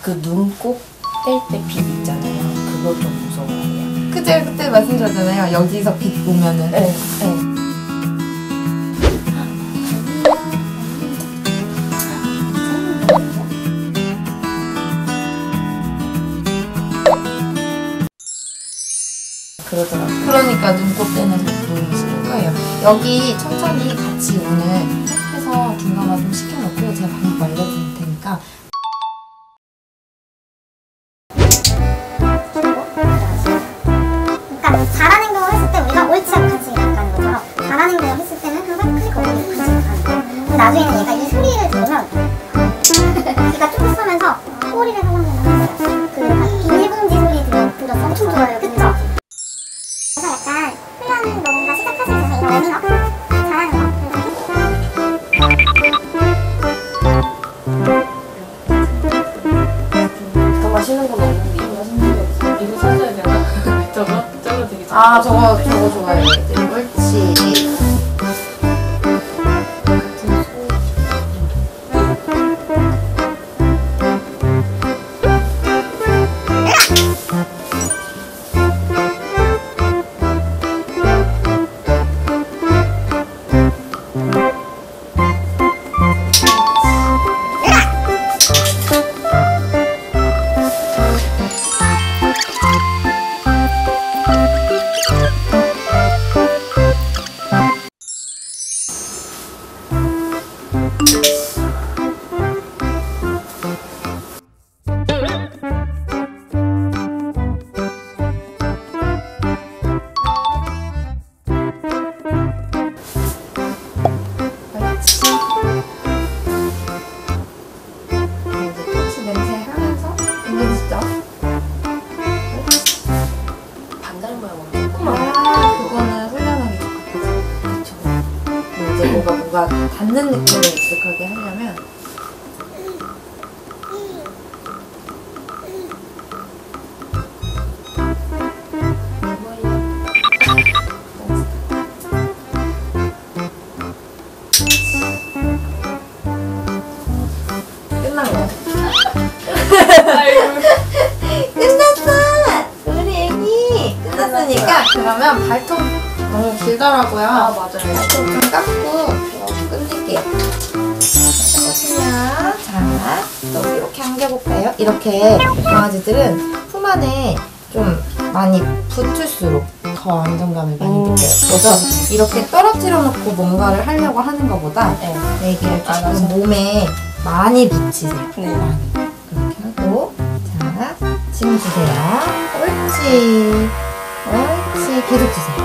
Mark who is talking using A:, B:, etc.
A: 그 눈곱 뗄 때 빛 있잖아요. 그거 좀 무서워해요.
B: 그때 말씀드렸잖아요. 여기서 빛 보면은.
A: 네. 그러더라고요.
B: 그러니까 눈곱 떼는 눈이 싫을 거예요. 여기 천천히 같이 오늘 해서 중간화 좀 시켜놓고 제가 방법 알려드릴 테니까.
C: 그러니까 잘하는 행동을 했을 때 우리가 옳지하고 간식이 나가는 것처럼 잘하는 행동을 했을 때는 항상 클릭 거리고 간식이 나가는 거예요. 근데 나중에는 얘가 이 소리를 들으면 귀가 쭉 쓰면서 소리를 하려면 그 비닐봉지 소리 들었어? 엄청 좋아요. 그쵸? 그래서 약간 훈련 뭔가 시작하실 때 이런 워밍업 잘하는 거
A: 더 맛있는 건 없는데 이거 사줘야 되나? 저거 되게
B: 아, 저거 좋아요. 옳지. 뭔가 닿는 느낌을 익숙하게 하려면 끝난 거야. 끝났어! 우리 애기! 끝났으니까 그러면 발톱 너무 길더라고요.
A: 아, 맞아요.
B: 발톱 좀 깎고 끝낼게요. 보시면 자, 또 이렇게 안겨볼까요? 이렇게 강아지들은 품 안에 좀 많이 붙을수록 더 안정감을 많이 느껴요. 그래서 이렇게 떨어뜨려 놓고 뭔가를 하려고 하는 것보다 애기를 조금 몸에 많이 붙이세요.
A: 네.
B: 많이. 그렇게 하고 자, 침 주세요. 옳지. 옳지. 계속 주세요.